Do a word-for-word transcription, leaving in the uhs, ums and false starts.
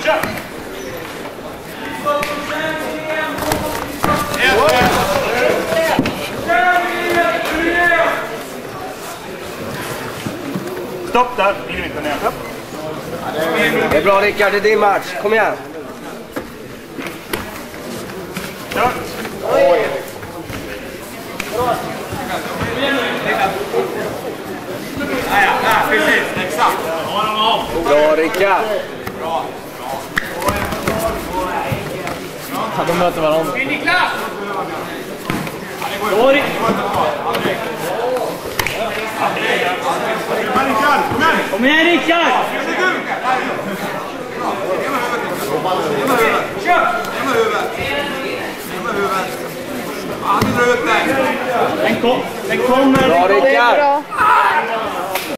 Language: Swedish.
Stopp där, ingen inte ner. Det är bra Rickard, det är din match. Kom igen. Kör. Oj. Ja, ja, precis, exakt. Bra Rickard. Bra. Ja, de möter varandra. Niklas! Då Rickard! Kom igen Rickard! Den kommer! Bra Rickard!